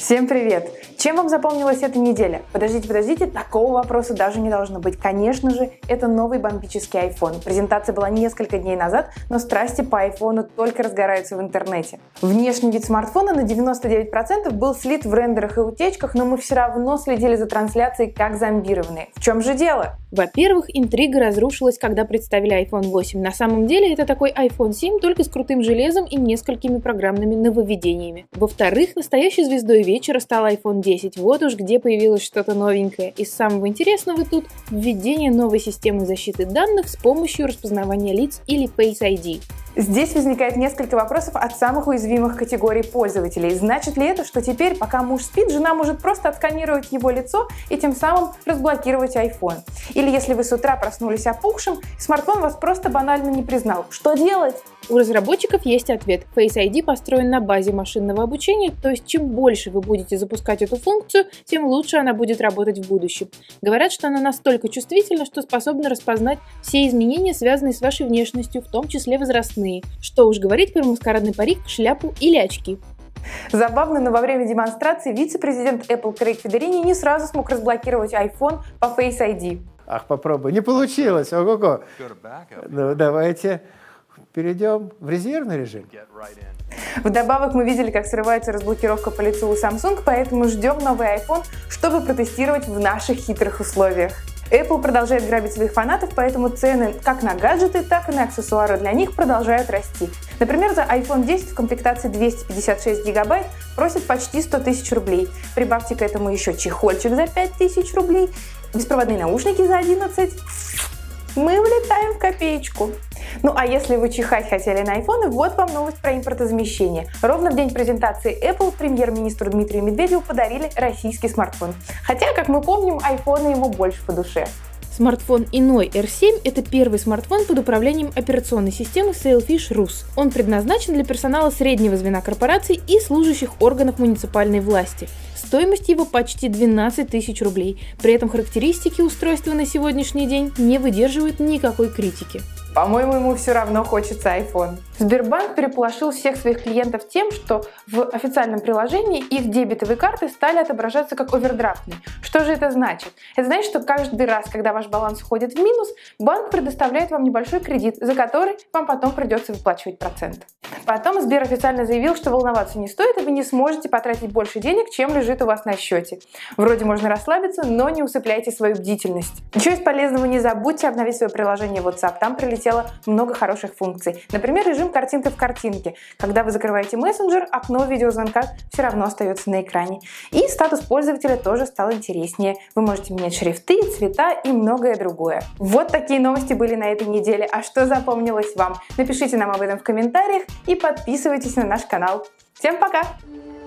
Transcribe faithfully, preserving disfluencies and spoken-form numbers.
Всем привет! Чем вам запомнилась эта неделя? Подождите, подождите, такого вопроса даже не должно быть. Конечно же, это новый бомбический iPhone. Презентация была несколько дней назад, но страсти по айфону только разгораются в интернете. Внешний вид смартфона на девяносто девять процентов был слит в рендерах и утечках, но мы все равно следили за трансляцией как зомбированные. В чем же дело? Во-первых, интрига разрушилась, когда представили айфон восемь. На самом деле это такой айфон семь, только с крутым железом и несколькими программными нововведениями. Во-вторых, настоящей звездой вечера стал айфон десять. Вот уж где появилось что-то новенькое. Из самого интересного тут введение новой системы защиты данных с помощью распознавания лиц или Face ай ди. Здесь возникает несколько вопросов от самых уязвимых категорий пользователей. Значит ли это, что теперь, пока муж спит, жена может просто отсканировать его лицо и тем самым разблокировать iPhone? Или если вы с утра проснулись опухшим, смартфон вас просто банально не признал. Что делать? У разработчиков есть ответ. Face ай ди построен на базе машинного обучения, то есть чем больше вы будете запускать эту функцию, тем лучше она будет работать в будущем. Говорят, что она настолько чувствительна, что способна распознать все изменения, связанные с вашей внешностью, в том числе возрастные. Что уж говорить про маскарадный парик, шляпу или очки. Забавно, но во время демонстрации вице-президент Apple Крейг Федерини не сразу смог разблокировать iPhone по Face ай ди. Ах, попробуй. Не получилось. Ого-го. Ну, давайте перейдем в резервный режим. Вдобавок мы видели, как срывается разблокировка по лицу у Samsung, поэтому ждем новый iPhone, чтобы протестировать в наших хитрых условиях. Apple продолжает грабить своих фанатов, поэтому цены как на гаджеты, так и на аксессуары для них продолжают расти. Например, за iPhone десять в комплектации двести пятьдесят шесть гигабайт просят почти сто тысяч рублей. Прибавьте к этому еще чехольчик за пять тысяч рублей, беспроводные наушники за одиннадцать. Мы влетаем в копеечку. Ну а если вы чихать хотели на айфоны, вот вам новость про импортозамещение. Ровно в день презентации Apple премьер-министру Дмитрию Медведеву подарили российский смартфон. Хотя, как мы помним, айфоны ему больше по душе. Смартфон Иной эр семь – это первый смартфон под управлением операционной системы Sailfish Rus. Он предназначен для персонала среднего звена корпораций и служащих органов муниципальной власти. Стоимость его почти двенадцать тысяч рублей. При этом характеристики устройства на сегодняшний день не выдерживают никакой критики. По-моему, ему все равно хочется iPhone. Сбербанк переполошил всех своих клиентов тем, что в официальном приложении их дебетовые карты стали отображаться как овердрафтные. Что же это значит? Это значит, что каждый раз, когда ваш баланс уходит в минус, банк предоставляет вам небольшой кредит, за который вам потом придется выплачивать процент. Потом Сбер официально заявил, что волноваться не стоит, и вы не сможете потратить больше денег, чем лежит у вас на счете. Вроде можно расслабиться, но не усыпляйте свою бдительность. Еще из полезного не забудьте обновить свое приложение WhatsApp. Там прилетело много хороших функций. Например, режим картинка в картинке. Когда вы закрываете мессенджер, окно видеозвонка все равно остается на экране. И статус пользователя тоже стал интереснее. Вы можете менять шрифты, цвета и многое другое. Вот такие новости были на этой неделе. А что запомнилось вам? Напишите нам об этом в комментариях и подписывайтесь на наш канал. Всем пока!